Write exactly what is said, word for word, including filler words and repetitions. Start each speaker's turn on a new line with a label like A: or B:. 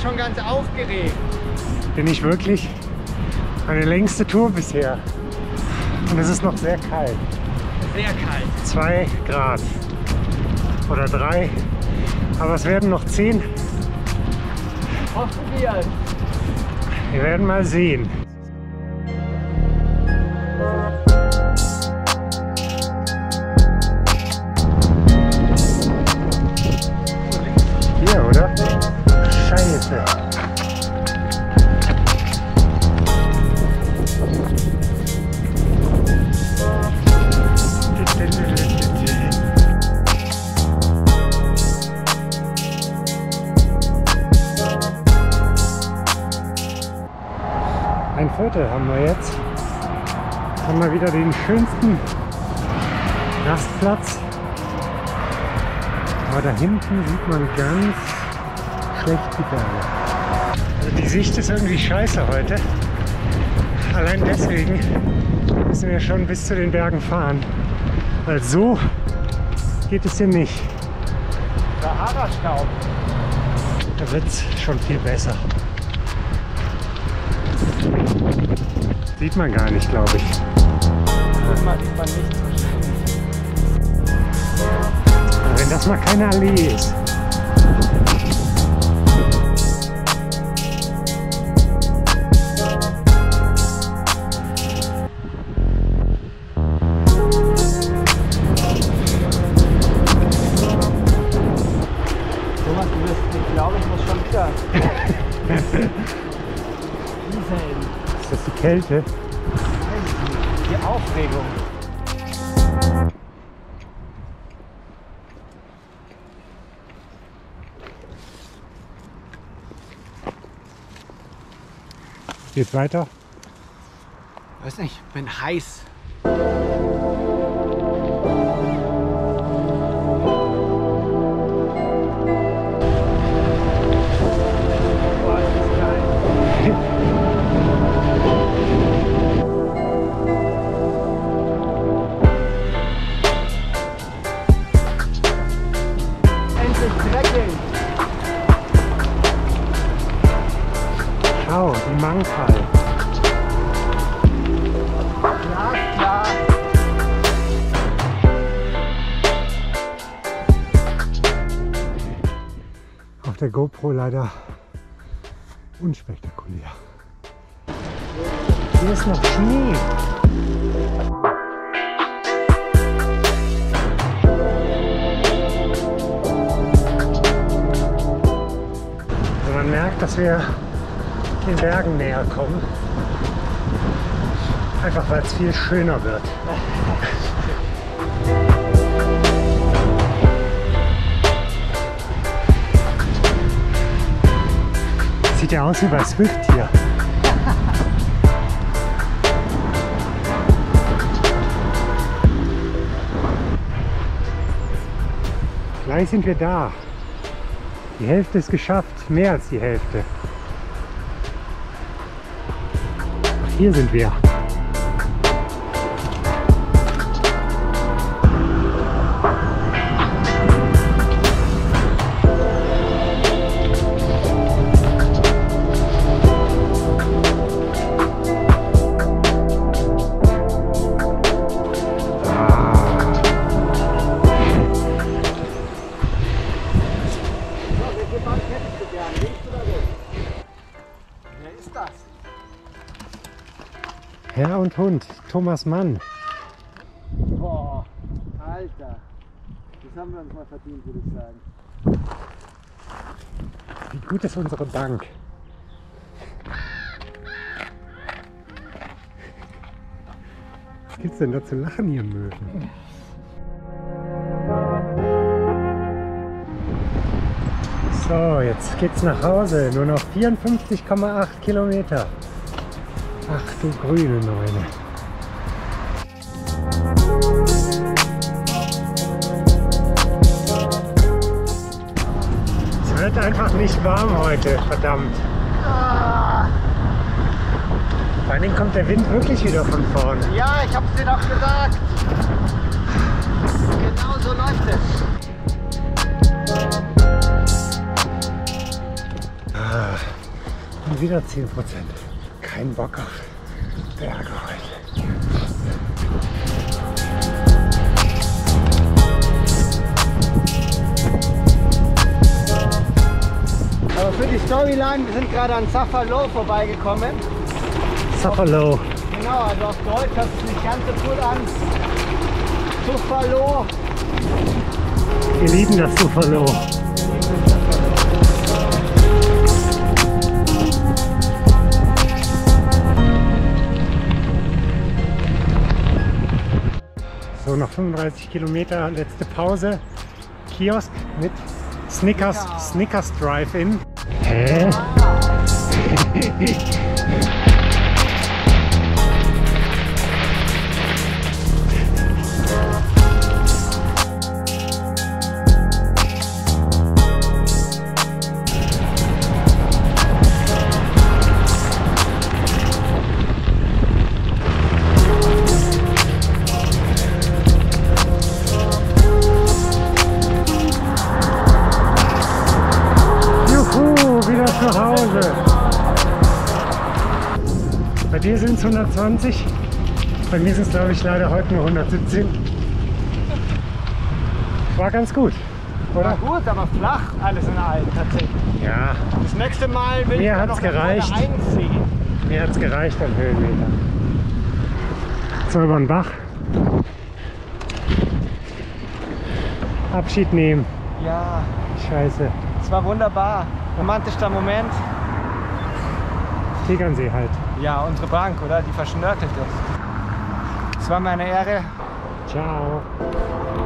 A: schon ganz aufgeregt.
B: Bin ich wirklich? Meine längste Tour bisher. Und es ist noch sehr kalt.
A: Sehr kalt.
B: Zwei Grad. Oder drei. Aber es werden noch zehn.
A: Hoffen wir.
B: Wir werden mal sehen. Hier, oder? Scheiße. Ein Viertel haben wir jetzt. Jetzt haben wir wieder den schönsten Rastplatz. Aber da hinten sieht man ganz schlecht die Berge. Also die Sicht ist irgendwie scheiße heute. Allein deswegen müssen wir schon bis zu den Bergen fahren. Weil so geht es hier nicht.
A: Sahara-Staub.
B: Da wird es schon viel besser. Sieht man gar nicht, glaube ich.
A: Das sieht man nicht so schön.
B: Aber wenn das mal keine Allee ist.
A: Thomas, du wirst, ich glaube, ich muss schon wieder.
B: Ist das die Kälte?
A: Die Aufregung.
B: Geht's weiter?
A: Weiß nicht, bin heiß.
B: Schau, die Mangfall.
A: Klar, klar.
B: Auf der GoPro leider unspektakulär. Hier ist noch Schnee. Also man merkt, dass wir den Bergen näher kommen. Einfach weil es viel schöner wird. Sieht ja aus wie bei Swift hier. Gleich sind wir da. Die Hälfte ist geschafft, mehr als die Hälfte. Ach, hier sind wir. Herr und Hund, Thomas Mann.
A: Boah, Alter. Das haben wir uns mal verdient, würde ich sagen.
B: Wie gut ist unsere Bank? Was gibt's denn da zu lachen, ihr Möwen? So, jetzt geht's nach Hause. Nur noch vierundfünfzig Komma acht Kilometer. Ach du grüne Neune. Es wird einfach nicht warm heute, verdammt.
A: Ah,
B: Vor allen Dingen kommt der Wind wirklich wieder von vorne.
A: ja, ich hab's dir doch gesagt. Genau so läuft es.
B: Ah, Und wieder zehn Prozent. Kein Bock auf Berge heute.
A: Aber für die Storyline, wir sind gerade an Safalow vorbeigekommen.
B: Safalow.
A: Genau, also auf Deutsch hört es nicht ganz so gut an. Safalow.
B: Wir lieben das Safalow. So, noch fünfunddreißig Kilometer, letzte Pause. Kiosk mit Snickers, Snickers Drive-In. Hä? Zu Hause. Bei dir sind es hundertzwanzig, bei mir sind es glaube ich leider heute nur hundertsiebzehn. War ganz gut, oder?
A: War gut, aber flach alles in allem tatsächlich.
B: Ja.
A: Das nächste Mal will
B: Mir
A: ich
B: hat's
A: noch
B: gereicht.
A: einziehen.
B: Mir hat es gereicht an Höhenmeter. So, über den Bach. Abschied nehmen.
A: Ja,
B: Scheiße.
A: es war wunderbar. Romantischer Moment.
B: Tegernsee halt.
A: Ja, unsere Bank, oder? Die verschnörkelt ist. Es war mir eine Ehre.
B: Ciao.